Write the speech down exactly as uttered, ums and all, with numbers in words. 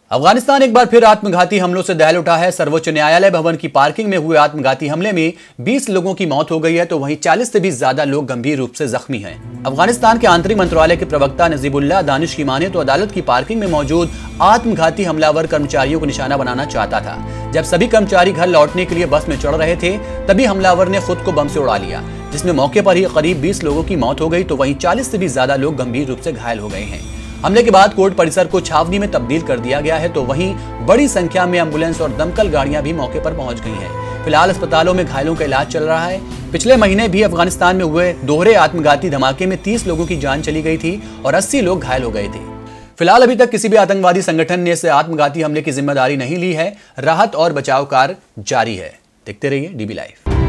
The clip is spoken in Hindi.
अफगानिस्तान एक बार फिर आत्मघाती हमलों से दहल उठा है। सर्वोच्च न्यायालय भवन की पार्किंग में हुए आत्मघाती हमले में बीस लोगों की मौत हो गई है, तो वहीं चालीस से भी ज्यादा लोग गंभीर रूप से जख्मी हैं। अफगानिस्तान के आंतरिक मंत्रालय के प्रवक्ता नजीबुल्लाह दानिश की माने तो अदालत की पार्किंग में मौजूद आत्मघाती हमलावर कर्मचारियों को निशाना बनाना चाहता था। जब सभी कर्मचारी घर लौटने के लिए बस में चढ़ रहे थे, तभी हमलावर ने खुद को बम से उड़ा लिया, जिसमें मौके पर ही करीब बीस लोगों की मौत हो गई, तो वहीं चालीस से भी ज्यादा लोग गंभीर रूप से घायल हो गए हैं। हमले के बाद कोर्ट परिसर को छावनी में तब्दील कर दिया गया है, तो वहीं बड़ी संख्या में एम्बुलेंस और दमकल गाड़ियां भी मौके पर पहुंच गई हैं। फिलहाल अस्पतालों में घायलों का इलाज चल रहा है। पिछले महीने भी अफगानिस्तान में हुए दोहरे आत्मघाती धमाके में तीस लोगों की जान चली गई थी और अस्सी लोग घायल हो गए थे। फिलहाल अभी तक किसी भी आतंकवादी संगठन ने इस आत्मघाती हमले की जिम्मेदारी नहीं ली है। राहत और बचाव कार्य जारी है। देखते रहिए डीबी लाइव।